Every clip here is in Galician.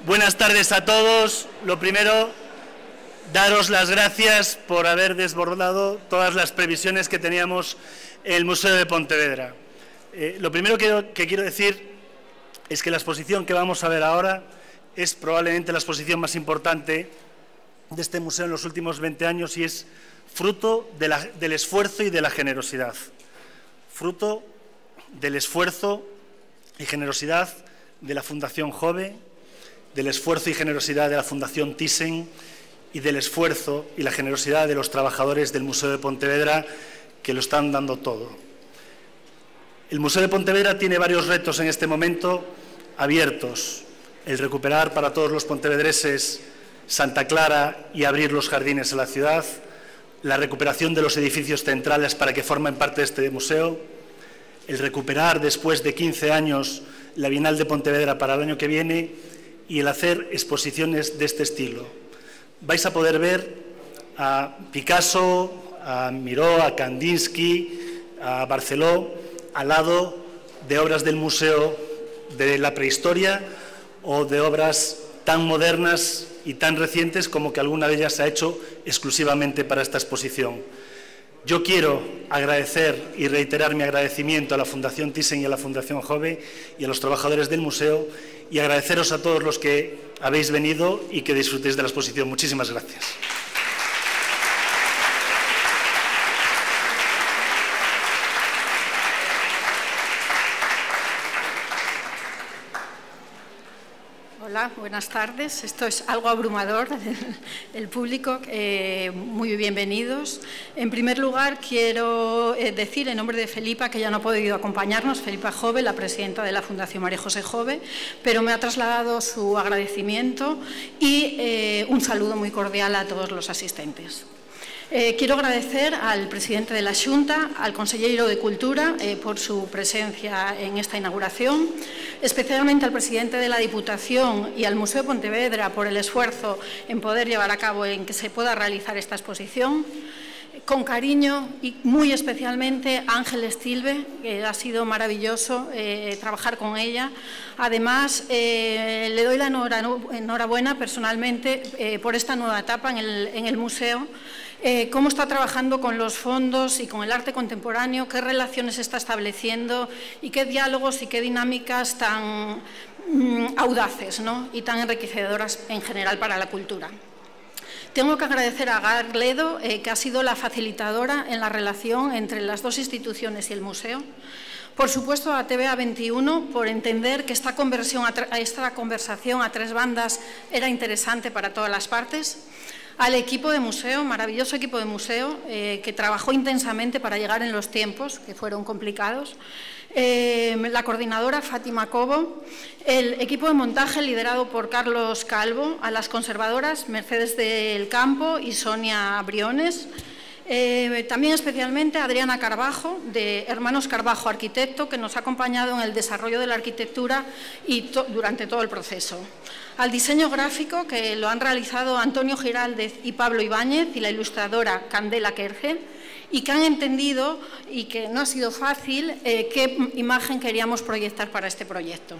Buenas tardes a todos. Lo primero, daros las gracias por haber desbordado todas las previsiones que teníamos en el Museo de Pontevedra. Lo primero que quiero decir es que la exposición que vamos a ver ahora es probablemente la exposición más importante de este museo en los últimos 20 años y es fruto del esfuerzo y de la generosidad. Fruto del esfuerzo y generosidad de la Fundación Jove, del esfuerzo y generosidad de la Fundación Thyssen y del esfuerzo y la generosidad de los trabajadores del Museo de Pontevedra que lo están dando todo. El Museo de Pontevedra tiene varios retos en este momento abiertos. El recuperar para todos los pontevedreses Santa Clara y abrir los jardines a la ciudad, la recuperación de los edificios centrales para que formen parte de este museo, el recuperar después de 15 años la Bienal de Pontevedra para el año que viene y el hacer exposiciones de este estilo. Vais a poder ver a Picasso, a Miró, a Kandinsky, a Barceló, al lado de obras del museo de la prehistoria o de obras tan modernas y tan recientes como que alguna de ellas se ha hecho exclusivamente para esta exposición. Yo quiero agradecer y reiterar mi agradecimiento a la Fundación Thyssen y a la Fundación Jove y a los trabajadores del museo y agradeceros a todos los que habéis venido y que disfrutéis de la exposición. Muchísimas gracias. Hola, buenas tardes. Esto es algo abrumador, el público. Muy bienvenidos. En primer lugar, quiero decir en nombre de Felipa, que ya no ha podido acompañarnos, Felipa Jove, la presidenta de la Fundación María José Jove, pero me ha trasladado su agradecimiento y un saludo muy cordial a todos los asistentes. Quiero agradecer al presidente de la Xunta, al consellero de Cultura, por su presencia en esta inauguración, especialmente al presidente de la Diputación y al Museo de Pontevedra por el esfuerzo en poder llevar a cabo en que se pueda realizar esta exposición. Con cariño y muy especialmente a Ángeles Tilbe, que ha sido maravilloso trabajar con ella. Además, le doy la enhorabuena personalmente por esta nueva etapa en el museo. Cómo está trabajando con los fondos y con el arte contemporáneo, qué relaciones está estableciendo y qué diálogos y qué dinámicas tan audaces, ¿no? Y tan enriquecedoras en general para la cultura. Tengo que agradecer a Agar Ledo, que ha sido la facilitadora en la relación entre las dos instituciones y el museo. Por supuesto, a TVA 21, por entender que esta conversación a tres bandas era interesante para todas las partes. Al equipo de museo, maravilloso equipo de museo, que trabajó intensamente para llegar en los tiempos, que fueron complicados. La coordinadora Fátima Cobo, el equipo de montaje liderado por Carlos Calvo, a las conservadoras Mercedes del Campo y Sonia Briones, también especialmente a Adriana Carbajo, de Hermanos Carbajo Arquitecto, que nos ha acompañado en el desarrollo de la arquitectura y durante todo el proceso. Al diseño gráfico, que lo han realizado Antonio Giraldez y Pablo Ibáñez, y la ilustradora Candela Kerge, y que han entendido, y que no ha sido fácil, qué imagen queríamos proyectar para este proyecto.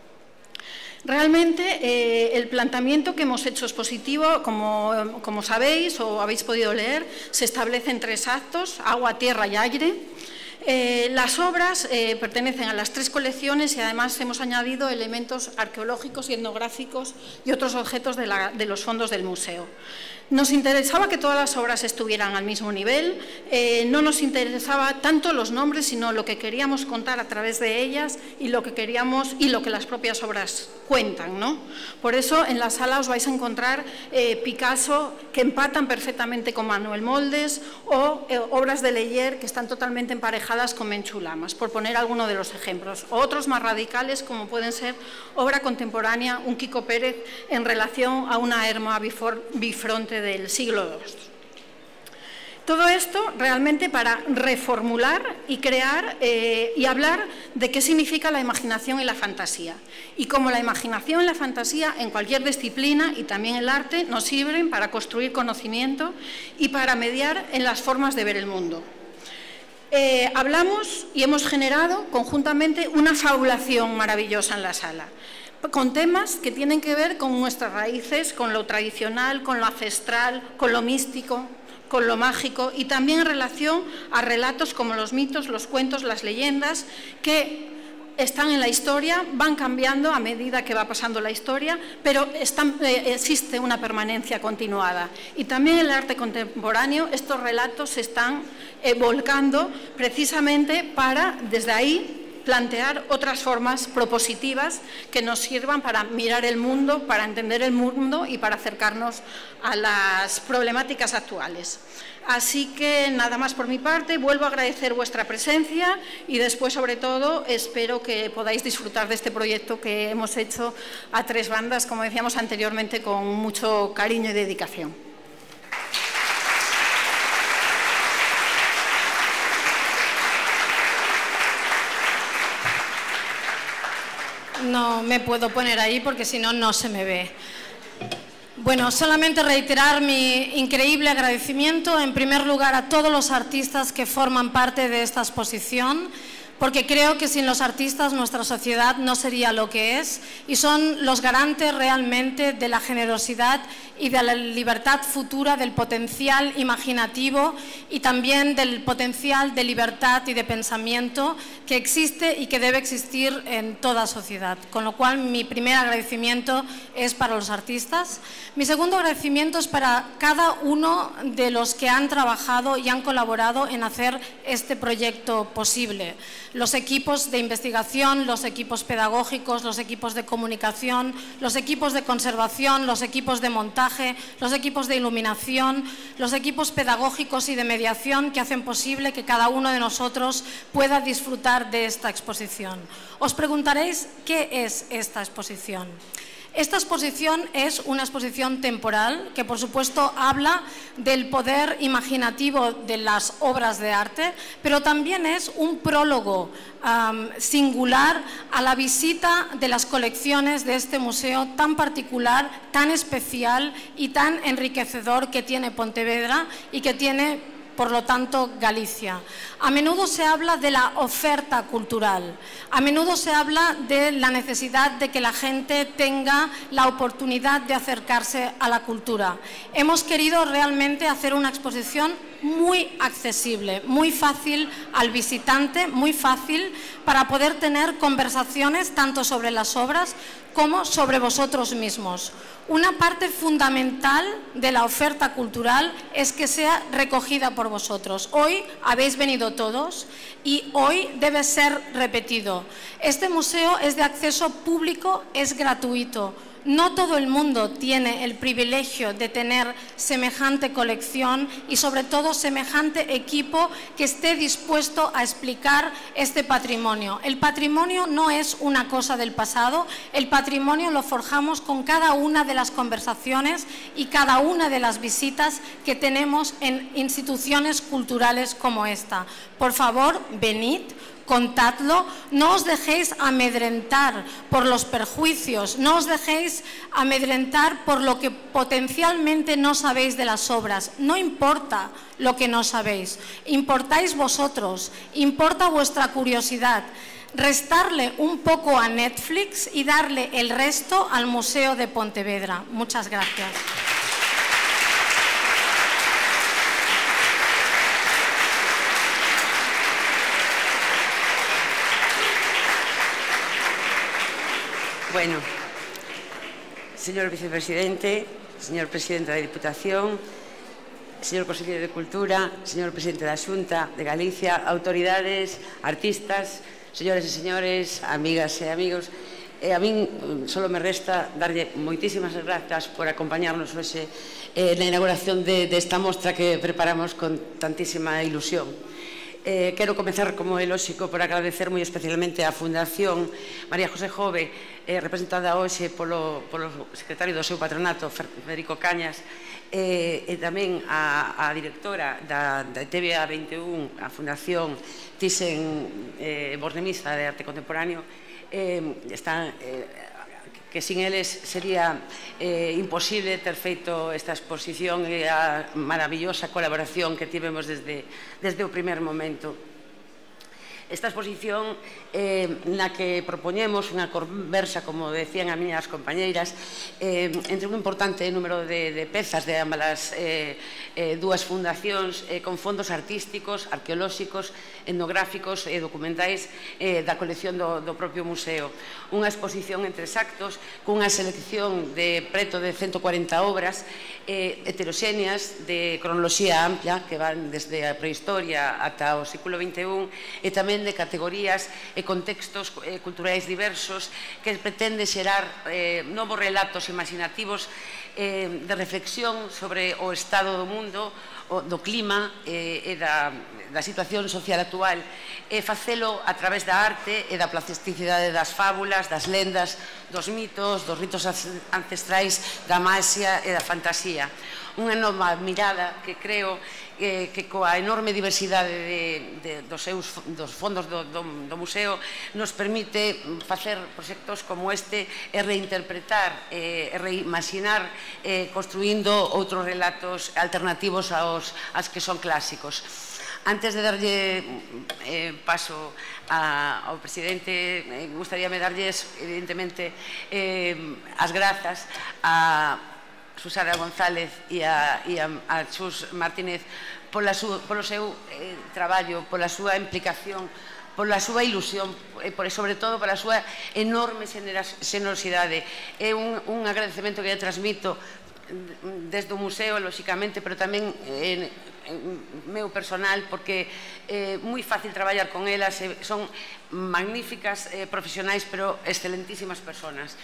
Realmente, el planteamiento que hemos hecho expositivo, como sabéis o habéis podido leer, se establece en 3 actos: agua, tierra y aire. Las obras pertenecen a las 3 colecciones y además hemos añadido elementos arqueológicos y etnográficos y otros objetos de los fondos del museo. Nos interesaba que todas las obras estuvieran al mismo nivel, no nos interesaba tanto los nombres, sino lo que queríamos contar a través de ellas y lo que queríamos y lo que las propias obras cuentan, ¿no? Por eso en la sala os vais a encontrar Picasso que empatan perfectamente con Manuel Moldes o obras de Leyer que están totalmente emparejadas con Menchu Lamas, por poner alguno de los ejemplos. O otros más radicales como pueden ser obra contemporánea, un Quico Pérez en relación a una Herma bifronte del siglo II. Todo esto realmente para reformular y crear y hablar de qué significa la imaginación y la fantasía. Y cómo la imaginación y la fantasía en cualquier disciplina y también el arte nos sirven para construir conocimiento y para mediar en las formas de ver el mundo. Hablamos y hemos generado conjuntamente una fabulación maravillosa en la sala. con temas que tienen que ver con nuestras raíces, con lo tradicional, con lo ancestral, con lo místico, con lo mágico, y también en relación a relatos como los mitos, los cuentos, las leyendas, que están en la historia, van cambiando a medida que va pasando la historia, pero existe una permanencia continuada. Y también en el arte contemporáneo estos relatos se están volcando precisamente para, desde ahí, plantear otras formas propositivas que nos sirvan para mirar el mundo, para entender el mundo y para acercarnos a las problemáticas actuales. Así que nada más por mi parte, vuelvo a agradecer vuestra presencia y después, sobre todo, espero que podáis disfrutar de este proyecto que hemos hecho a tres bandas, como decíamos anteriormente, con mucho cariño y dedicación. No me puedo poner ahí porque si no, no se me ve. Bueno, solamente reiterar mi increíble agradecimiento, en primer lugar, a todos los artistas que forman parte de esta exposición, porque creo que sin los artistas nuestra sociedad no sería lo que es, y son los garantes realmente de la generosidad y de la libertad futura, del potencial imaginativo y también del potencial de libertad y de pensamiento que existe y que debe existir en toda sociedad. Con lo cual, mi primer agradecimiento es para los artistas. Mi segundo agradecimiento es para cada uno de los que han trabajado y han colaborado en hacer este proyecto posible. Los equipos de investigación, los equipos pedagógicos, los equipos de comunicación, los equipos de conservación, los equipos de montaje, los equipos de iluminación, los equipos pedagógicos y de mediación que hacen posible que cada uno de nosotros pueda disfrutar de esta exposición. Os preguntaréis, ¿qué es esta exposición? Esta exposición es una exposición temporal que, por supuesto, habla del poder imaginativo de las obras de arte, pero también es un prólogo singular a la visita de las colecciones de este museo tan particular, tan especial y tan enriquecedor que tiene Pontevedra y que tiene, por lo tanto, Galicia. A menudo se habla de la oferta cultural, a menudo se habla de la necesidad de que la gente tenga la oportunidad de acercarse a la cultura. Hemos querido realmente hacer una exposición muy accesible, muy fácil al visitante, muy fácil para poder tener conversaciones tanto sobre las obras como sobre vosotros mismos. Una parte fundamental de la oferta cultural es que sea recogida por vosotros. Hoy habéis venido todos y hoy debe ser repetido. Este museo es de acceso público, es gratuito. No todo el mundo tiene el privilegio de tener semejante colección y, sobre todo, semejante equipo que esté dispuesto a explicar este patrimonio. El patrimonio no es una cosa del pasado, el patrimonio lo forjamos con cada una de las conversaciones y cada una de las visitas que tenemos en instituciones culturales como esta. Por favor, venid. Contadlo, no os dejéis amedrentar por los perjuicios, no os dejéis amedrentar por lo que potencialmente no sabéis de las obras. No importa lo que no sabéis, importáis vosotros, importa vuestra curiosidad. Restarle un poco a Netflix y darle el resto al Museo de Pontevedra. Muchas gracias. Bueno, señor vicepresidente, señor presidente da Diputación, señor conselleiro de Cultura, señor presidente da Xunta de Galicia, autoridades, artistas, señores e señores, amigas e amigos, a min só me resta darlle moitísimas grazas por acompañarnos hoxe na inauguración desta mostra que preparamos con tantísima ilusión. Quero comezar, como é lóxico, por agradecer moi especialmente á Fundación María José Jove, representada hoxe polo secretario do seu patronato, Federico Cañas, e tamén a directora da TVA 21, a Fundación Thyssen-Bornemisza de Arte Contemporáneo, que sin eles sería imposible ter feito esta exposición e a maravillosa colaboración que tivemos desde o primer momento. Esta exposición na que propoñemos unha conversa, como decían as miñas compañeiras, entre un importante número de pezas de ambas dúas fundacións con fondos artísticos, arqueolóxicos, etnográficos e documentais da colección do propio museo. Unha exposición en 3 actos cunha selección de preto de 140 obras heteroxéneas de cronoloxía ampla que van desde a prehistoria ata o século XXI e tamén de categorías e contextos culturais diversos que pretende xerar novos relatos imaginativos de reflexión sobre o estado do mundo, do clima e da situación social actual e facelo a través da arte e da plasticidade das fábulas, das lendas, dos mitos, dos ritos ancestrais, da maxia e da fantasía. Unha nova mirada que creo que coa enorme diversidade dos fondos do museo nos permite facer proxectos como este e reinterpretar e reimaginar construindo outros relatos alternativos aos que son clásicos. Antes de darlle paso ao presidente, gustaríame darlles, evidentemente, as grazas a Susana González e a Chus Martínez polo seu traballo, pola súa implicación, pola súa ilusión e sobre todo pola súa enorme xenerosidade. É un agradecemento que eu transmito desde o museo, lóxicamente, pero tamén meu personal, porque é moi fácil traballar con elas, son magníficas profesionais, pero excelentísimas personas.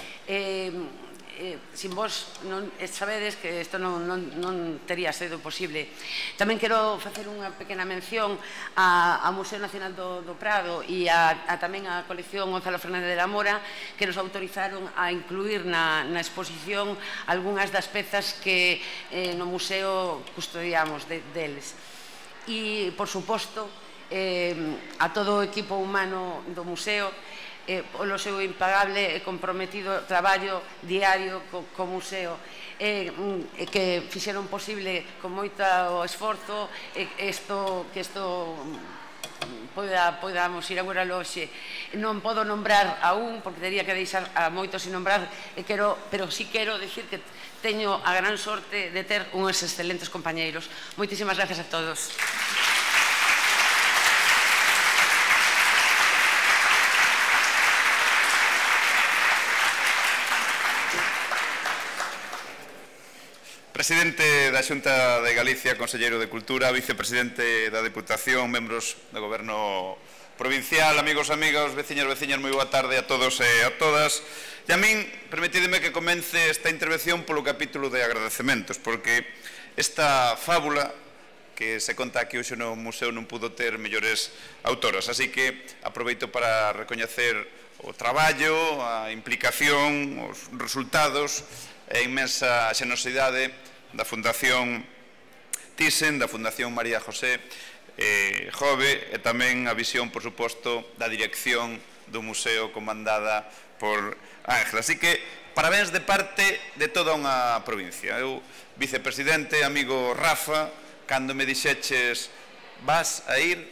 Sin vos sabedes que isto non tería sido posible. Tamén quero facer unha pequena mención ao Museo Nacional do Prado e tamén a colección Gonzalo Fernández de la Mora, que nos autorizaron a incluir na exposición algunhas das pezas que no museo custodiamos deles. E, por suposto, a todo o equipo humano do museo, polo seu impagable e comprometido traballo diario co museo, que fixeron posible con moito esforzo que isto podamos ir a aguralo hoxe. Non podo nombrar a un, porque teria que deixar a moitos sin nombrar, pero sí quero dicir que teño a gran sorte de ter uns excelentes compañeiros. Moitísimas gracias a todos. Presidente da Xunta de Galicia, Conselleiro de Cultura, Vicepresidente da Deputación, membros do Goberno Provincial, amigos, amigas, veciñas, moi boa tarde a todos e a todas. E a min, permitideme que comence esta intervención polo capítulo de agradecementos, porque esta fábula que se conta aquí hoxe no museo non pudo ter mellores autoras, así que aproveito para recoñecer o traballo, a implicación, os resultados e a inmensa xenerosidade da Fundación Thyssen, da Fundación María José Jove e tamén a visión, por suposto, da dirección do museo comandada por Ángela. Así que, parabéns de parte de toda unha provincia. Eu, vicepresidente, amigo Rafa, cando me dixeches vas a ir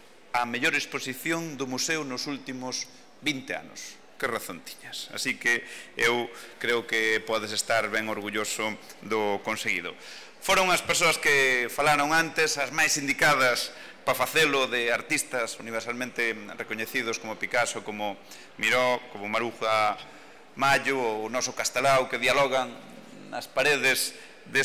á mellor exposición do museo nos últimos 20 anos. Que razón tiñas. Así que eu creo que podes estar ben orgulloso do conseguido. Foron as persoas que falaron antes, as máis indicadas para facelo, de artistas universalmente recoñecidos como Picasso, como Miró, como Maruja Mayo ou o noso Castelao, que dialogan nas paredes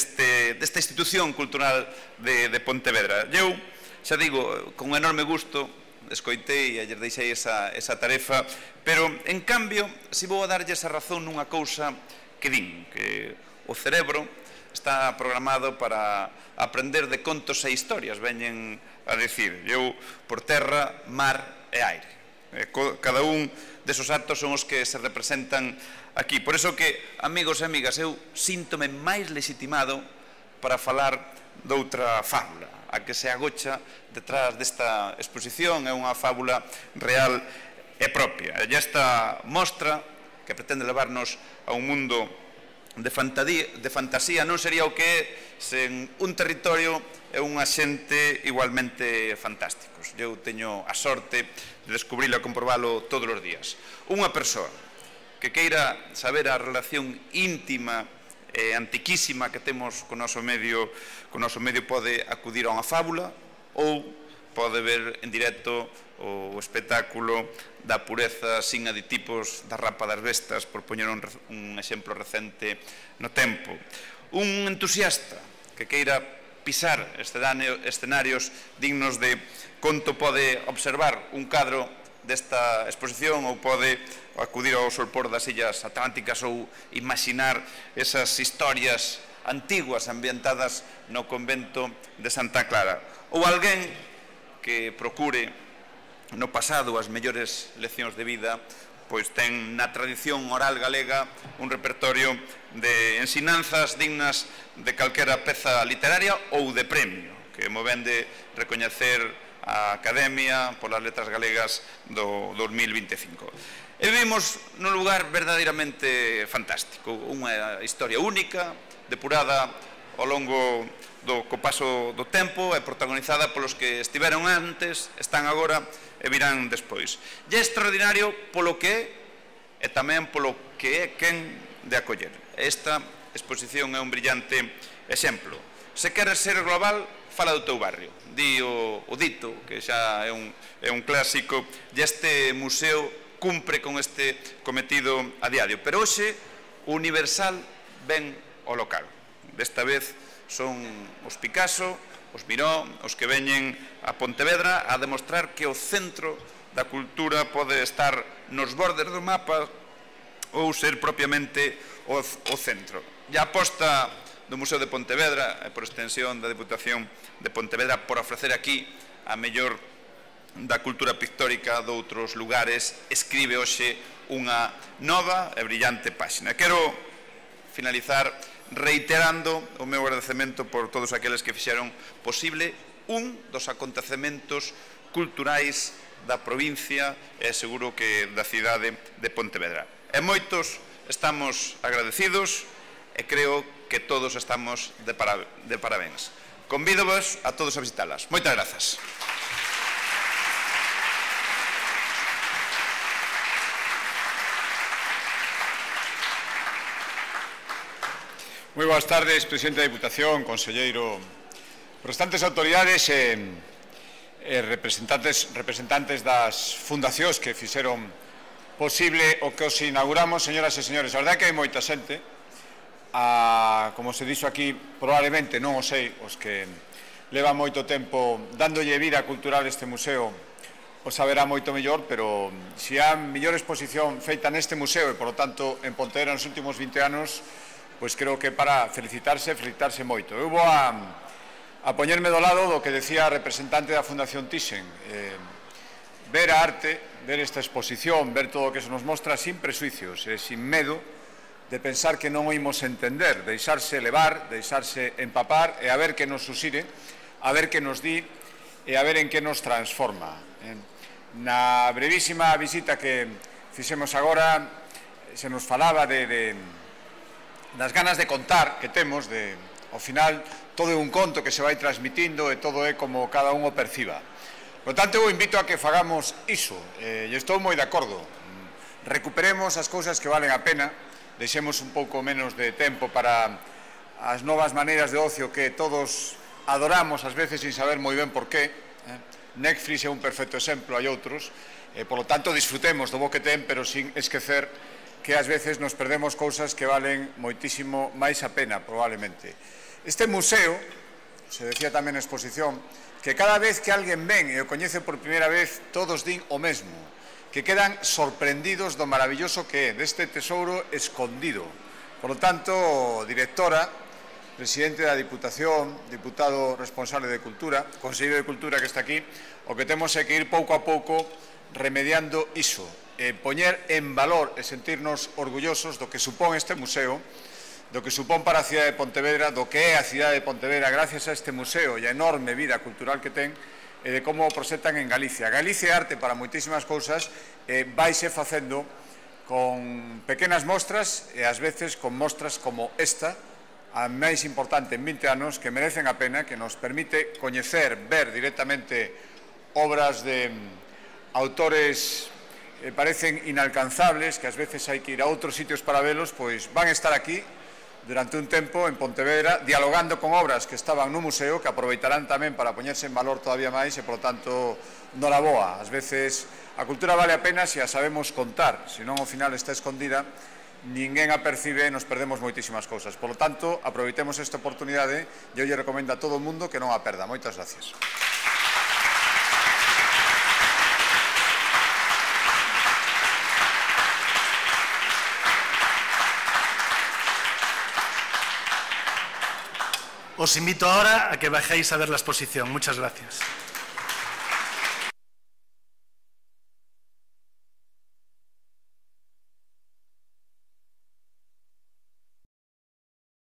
desta institución cultural de Pontevedra. Eu, xa digo, con enorme gusto escoitei e lles deixei esa tarefa, pero, en cambio, si vou a darlle esa razón nunha cousa que din, que o cerebro está programado para aprender de contos e historias, veñen a decir. Eu, por terra, mar e aire. Cada un desos actos son os que se representan aquí. Por iso que, amigos e amigas, eu síntome máis legitimado para falar doutra fábula, a que se agocha detrás desta exposición. É unha fábula real e propia. E esta mostra, que pretende levarnos a un mundo fantasía non sería o que é sen un territorio e unha xente igualmente fantásticos. Eu teño a sorte de descubrilo e comprobalo todos os días. Unha persoa que queira saber a relación íntima e antiquísima que temos co noso medio pode acudir a unha fábula ou pode ver en directo o espectáculo da pureza sin aditivos da Rapa das Bestas, por poñer un exemplo recente no tempo. Un entusiasta que queira pisar escenarios dignos de conto pode observar un cadro desta exposición ou pode acudir ao solpor das illas atlánticas ou imaginar esas historias antiguas ambientadas no convento de Santa Clara. Ou alguén que procure no pasado as mellores leccións de vida, pois ten na tradición oral galega un repertorio de ensinanzas dignas de calquera peza literaria ou de premio, que mo ven de recoñecer a Academia polas Letras Galegas do 2025. E vivimos nun lugar verdadeiramente fantástico, unha historia única, depurada ao longo co paso do tempo e protagonizada polos que estiveron antes, están agora e virán despois. E é extraordinario polo que é e tamén polo que é quen de acoller. Esta exposición é un brillante exemplo. Se queres ser global, fala do teu barrio. Di o dito, que xa é un clásico, e este museo cumpre con este cometido a diario. Pero hoxe o universal ven ao local. Desta vez son os Picasso, os Miró, os que veñen a Pontevedra a demostrar que o centro da cultura pode estar nos bordes do mapa ou ser propiamente o centro. E a aposta do Museo de Pontevedra e por extensión da Deputación de Pontevedra por ofrecer aquí a mellor da cultura pictórica de outros lugares escribe hoxe unha nova e brillante páxina. Quero finalizar reiterando o meu agradecemento por todos aqueles que fixeron posible un dos acontecementos culturais da provincia e seguro que da cidade de Pontevedra. E moitos estamos agradecidos e creo que todos estamos de parabéns. Convídovos a todos a visitalas. Moitas grazas. Moi boas tardes, presidente da Diputación, conselleiro, restantes autoridades e representantes das fundacións que fixeron posible o que os inauguramos, señoras e señores. A verdade é que hai moita xente, como se dixo aquí, probablemente, non o sei, os que levan moito tempo dándolle vida cultural a este museo, o saberá moito mellor, pero se há mellor exposición feita neste museo e, por lo tanto, en Pontevedra nos últimos 20 anos, pois creo que para felicitarse moito. Eu vou a poñerme do lado do que decía a representante da Fundación Thyssen. Ver a arte, ver esta exposición, ver todo o que se nos mostra sin presuicios e sin medo de pensar que non o imos entender, deixarse levar, deixarse empapar e a ver que nos susire, a ver que nos di e a ver en que nos transforma. Na brevísima visita que fixemos agora se nos falaba das ganas de contar que temos, ao final todo é un conto que se vai transmitindo e todo é como cada un o perciba. Por tanto, eu invito a que fagamos iso, e estou moi de acordo. Recuperemos as cousas que valen a pena, deixemos un pouco menos de tempo para as novas maneiras de ocio que todos adoramos, ás veces sin saber moi ben por qué. Netflix é un perfecto exemplo, hai outros, por lo tanto disfrutemos do bo que ten, pero sin esquecer que ás veces nos perdemos cousas que valen moitísimo máis a pena, probablemente. Este museo, se decía tamén na exposición, que cada vez que alguén ven e o coñece por primeira vez, todos din o mesmo, que quedan sorprendidos do maravilloso que é, deste tesouro escondido. Por lo tanto, directora, presidente da Diputación, diputado responsable de Cultura, conselleiro de Cultura que está aquí, o que temos é que ir pouco a pouco remediando iso, poñer en valor e sentirnos orgullosos do que supón este museo, do que supón para a cidade de Pontevedra, do que é a cidade de Pontevedra gracias a este museo e a enorme vida cultural que ten e de como o proxectan en Galicia. Galicia é arte para moitísimas cousas, vaise facendo con pequenas mostras e ás veces con mostras como esta, a máis importante en 20 anos, que merecen a pena, que nos permite coñecer, ver directamente obras de autores que parecen inalcanzables, que ás veces hai que ir a outros sitios para velos, pois van a estar aquí durante un tempo en Pontevedra, dialogando con obras que estaban no museo, que aproveitarán tamén para poñerse en valor todavía máis e, por tanto, noraboa. Ás veces a cultura vale a pena se a sabemos contar, senón ao final está escondida, ninguén a percibe e nos perdemos moitísimas cousas. Por lo tanto, aproveitemos esta oportunidade e eu lle recomendo a todo o mundo que non a perda. Moitas gracias. Os invito ahora a que bajéis a ver la exposición. Muchas gracias.